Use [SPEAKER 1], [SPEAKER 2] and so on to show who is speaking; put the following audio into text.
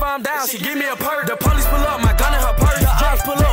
[SPEAKER 1] I'm down, she give me a perk. The police pull up, my gun in her purse. The ops pull up.